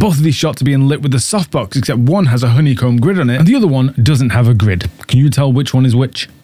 Both of these shots are being lit with the softbox, except one has a honeycomb grid on it and the other one doesn't have a grid. Can you tell which one is which?